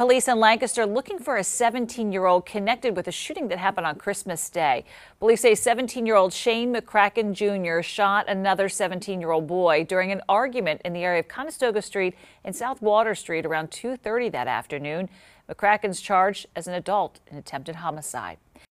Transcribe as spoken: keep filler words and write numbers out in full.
Police in Lancaster looking for a seventeen-year-old connected with a shooting that happened on Christmas Day. Police say seventeen-year-old Shane McCracken Junior shot another seventeen-year-old boy during an argument in the area of Conestoga Street and South Water Street around two thirty that afternoon. McCracken's charged as an adult in attempted homicide.